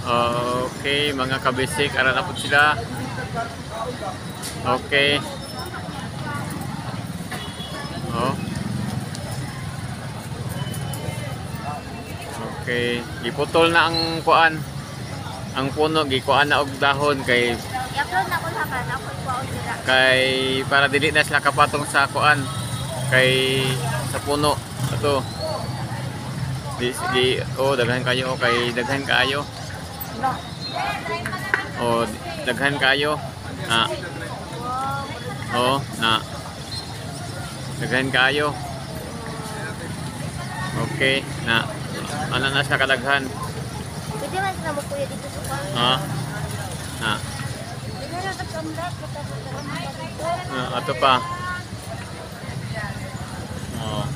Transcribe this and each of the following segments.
Okay, mga kabisik, ara na po sila. Okay. Oh. Okay, giputol na ang kuan. Ang puno gikuan na og dahon kay I-upload na ko sa kan ako kuwaon sila. kay para dili na sila kapatong sa kuan kay sa puno ato. Di oh daghan kayo kay daghan kayo. Oh, daghan kayo. Na. Oh, na. Daghan kayo. Okay, na. Ano na sa kadaghan? Pwede man sila magkuya dito sa kuwaon. Ah. Na. Hindi na nagkamdat Ato pa. Oh.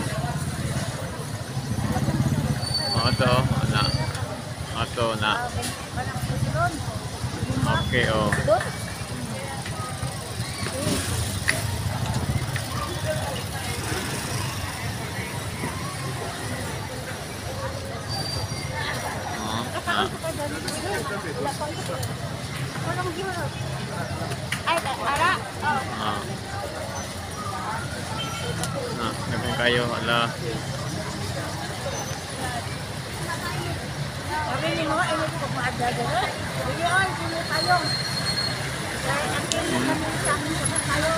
Ato na. Ato na. Okay, oh. Ay, ara. Oh. Daghan kayo, ala. Sabi ni mo, ay mo ko maadada. Hindi ay sino tayo. Kaya ang kanya kami sa amin sa tayo.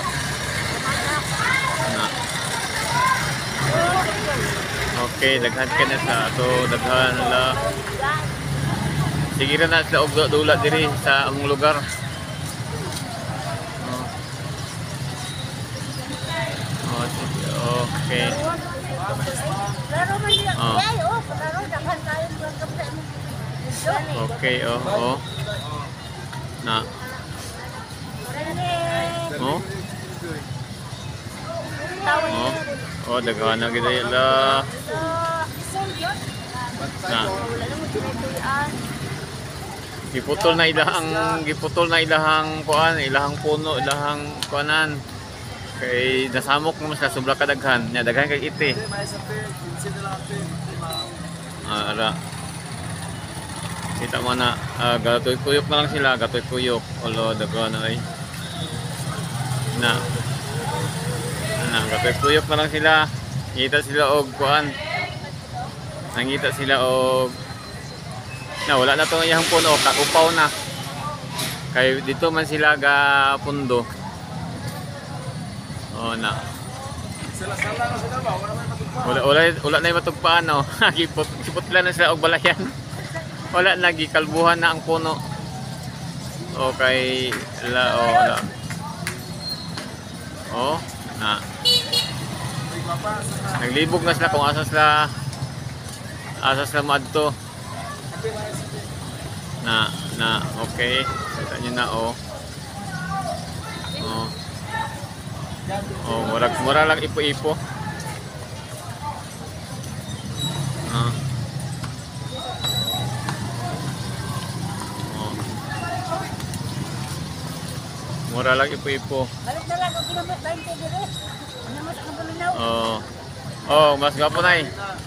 Na. Okay, daghan ka na sa ato, daghan ala. Sige na sila og dula diri sa among lugar. Oh, sige. Okay. Pero man diya, ay oh, pero daghan tayo ng kapre mo. Okay, oh, oh. Na. Oh. Oh. Oh, daghan na gid la. Na. Giputol na ilahang kuan, ilahang puno, ilahang kuanan. Kay nasamok mo sa sobra kadaghan, nya daghan kay iti. Ara. Kita mo na gatoy kuyok na lang sila, gatoy kuyok. Olo daghan ay. Na. Gatoy kuyok na lang sila. Kita sila og kuan. Nangita sila og na wala na tong iyang puno, kakupaw na. Kay dito man sila ga pundo. Oh na. Wala na yung matugpaan no. Kiputla na sila og balayan. Wala na gikalbuhan na ang puno. Okay, wala. Oh, na. Naglibog na sila kung asa sila maadto. Na, okay. Kita nyo na, oh. Oh. Oh, mura lang ipo-ipo. Ah. Oh. Mura lang ipo-ipo. Balik na lang, okay naman, 20 dire. Ano mas ang bulinaw? Oh. Oh, mas gapo na eh.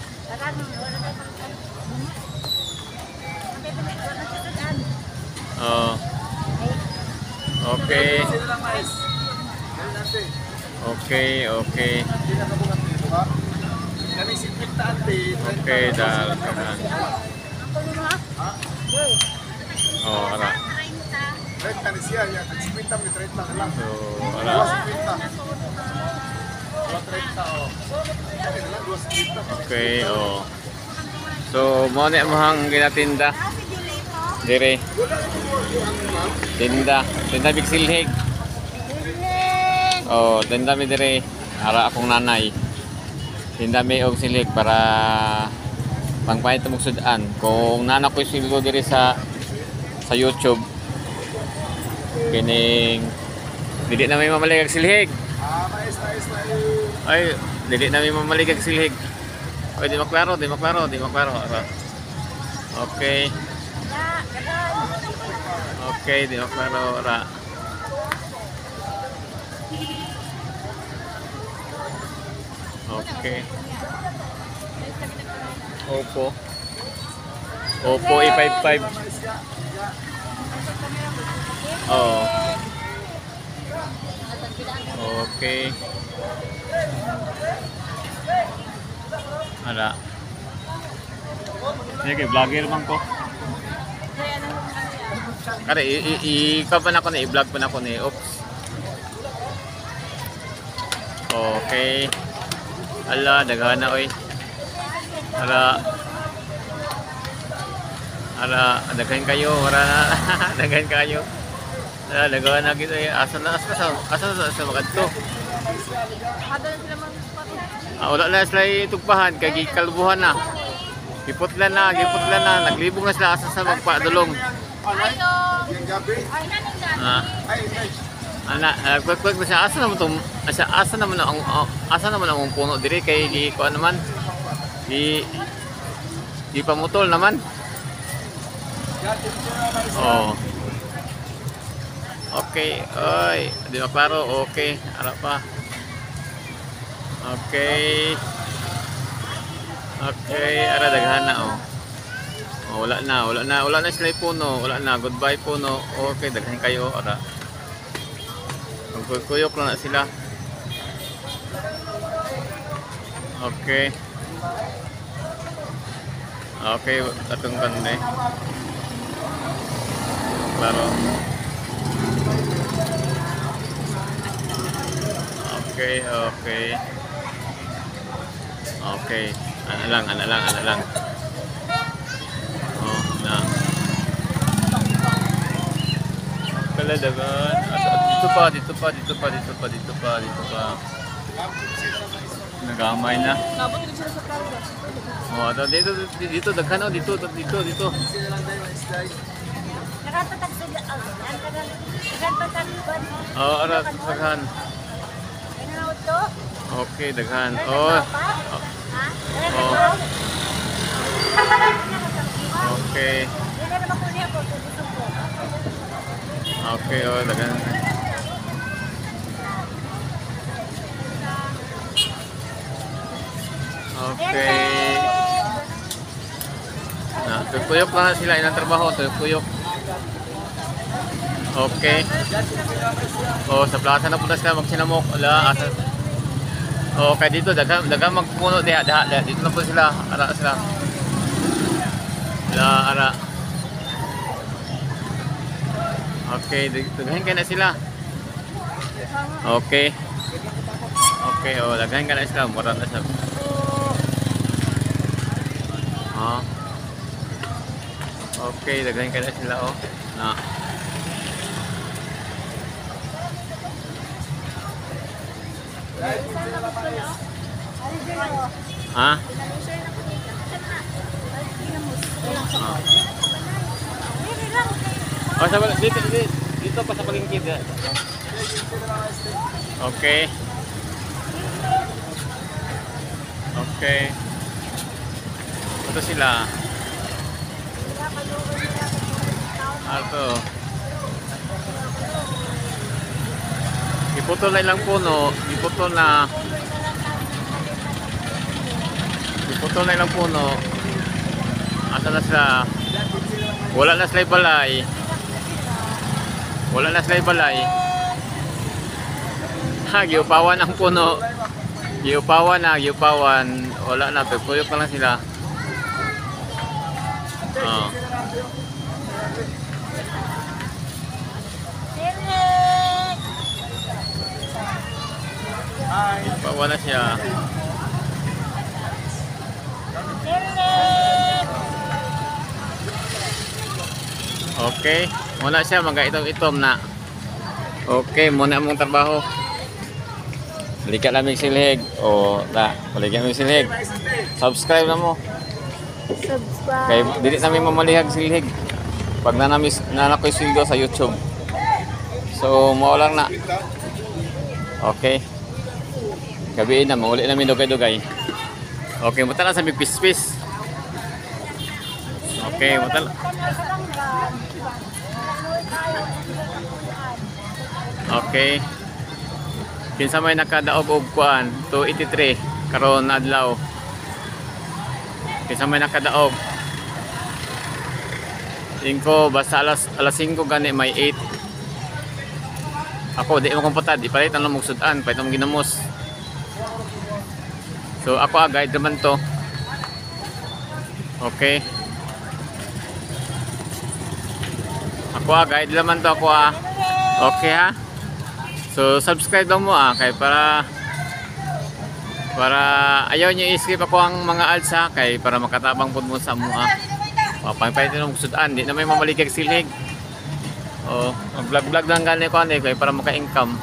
Oh. Okay. Okay. Okay, dal. Oh, ara. So, ara. Okay, oh. So, mo na mahang ginatinda. Dire. Tinda Big Silhig. Oh, tinda mi dire. Ara akong nanay. Tinda mi og silhig para pangpahit mo sudan. Kung nana ko silgo dire sa YouTube. Kining dili na may mamaligag silhig. Ay, dili na may mamaligag silhig. Ay, di maklaro. Ara. Okay. Okay, di maklaro ra. Okay. Opo. Oppo A55. Oo. Okay. Ala. Sige, vlogger man ko. Kare, ikaw pa na ko na, i-vlog pa na ko ni. Oops. Okay. Ala, daghan na oy. Ala. Ala, daghan kayo, wala na. Daghan kayo. Ala, daghan na gito eh. Asa na sa magadto. Wala na sila itugpahan, kay gikalbuhan na. Giputlan na, naglibong na sila asa sa magpadulong. Kwek na siya, asa naman ang puno diri kay di ko naman. Di pamutol naman. Oh. Okay, oy, di maklaro, okay, ara pa. Okay. Okay, ara daghan na oh. Oh, wala na sila puno, wala na, goodbye puno. Okay, daghan kayo, ara. Magkuyok lang na sila. Okay. Okay, atong kande. Klaro. Okay. Okay. Ana lang. Oh, na. Kala dagan. Dito pa. Nagamay na. Oh, dito daghan oh, dito. Nakatatag sila. Oh, ara daghan. Ano to? Okay, daghan. Oh. Okay. Okay, oh, daghan. Okay. Na, tuyok lang sila ilang trabaho, tuyok. Okay. Oh, sa plaza na punta sila magsinamok. Ala, asa. Okay, dito dagang magpuno diha. Dito na po sila, ara sila. Ara. Okay, daghan ka na sila. Okay. Okay, oh, daghan ka na sila, mura na siya. Oh. Okay, daghan ka na sila oh. Na. Ha? Oh, sa dito pa sa palengke. Okay. Okay. Ito sila. Ito. Iputol na ilang puno. Iputol na ilang puno. Asa na sila? Wala na sila balay. Ha, giupawan ang puno. Giupawan. Wala na, puyok na lang sila. Oh. Giupawan na siya. Okay, muna siya mag-itom na. Okay, muna mong trabaho. Balikan namin silhig. O, balikan namin silhig. Subscribe na mo. Kaya dili namin mamalihag silhig. Pag nanakoy sildo sa YouTube. So, maulang na. Okay. Gabiin na, mauli namin dugay-dugay. Okay, mutala sa may pis-pis. Okay, mutala. Okay. Kinsa may nakadaog og kuan 283 karon adlaw. Kinsa may nakadaog 5 basta alas 5 gani may 8. Ako di mo komputad, di palit ang lumugsudan, palit ang ginamos. So ako guide naman to. Okay. Ako guide naman to ako Okay ha. So subscribe lang mo kay para ayaw nyo i-skip ako ang mga ads kay para makatabang po mo sa mo papampayin ng sudan, di na may mamaligag silig. Vlog lang gani ko kay para maka-income.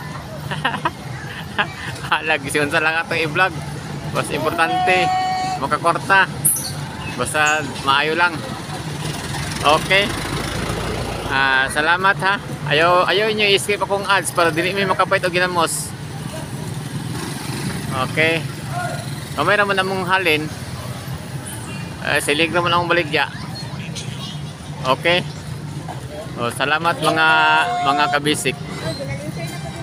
Lagi siyon sa lang atong i-vlog. Basta importante makakorta. Basta maayo lang. Okay. Salamat ha. Ayaw nyo i-skip akong ads para dili may makapait o ginamos. Okay. Kamay naman namong halin. Silig naman akong baligya. Okay. Salamat mga kabisik.